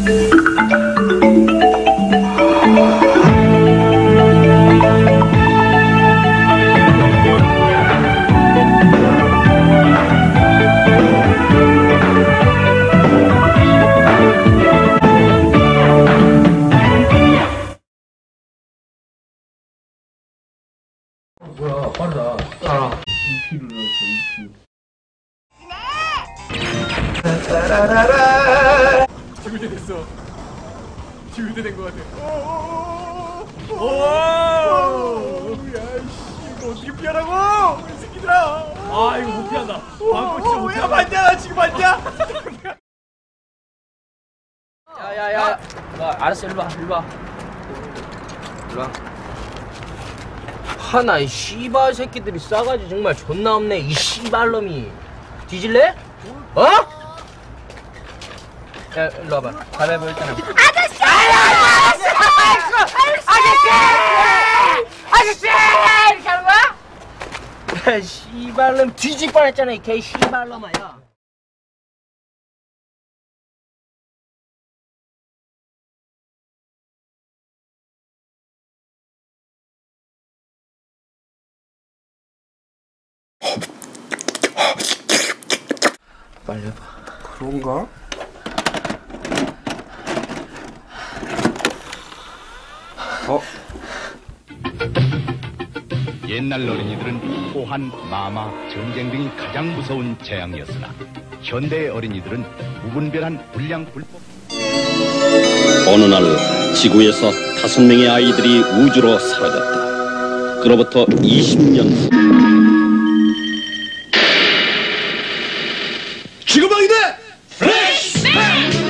뭐야, 빠르다. EP를 넣었어, EP. 따라라라. 죽을 때 됐어. 죽을 때 된 것 같아. 오! 야, 씨, 이거 어떻게 피하라고? 이 새끼들아! 아 이거 못 피한다. 방금 진짜 못 야, 피한다. 맞냐? 나 지금 맞냐? 야야야. 알았어, 일로 와. 하나 이 씨발 새끼들이 싸가지 정말 존나 없네. 이 씨발놈이. 뒤질래? 어? 야, 일로 와봐. 가위바위보 일단은. 아저씨! 이렇게 하는 거야? 야, 씨발놈 뒤질 뻔했잖아, 이 개 씨발놈아, 야. 빨리 해봐. 그런가? 옛날 어린이들은 호환, 마마, 전쟁 등이 가장 무서운 재앙이었으나 현대의 어린이들은 무분별한 불량 불법. 어느 날 지구에서 5명의 아이들이 우주로 사라졌다. 그로부터 20년 후 지구방위대 플래시뱅!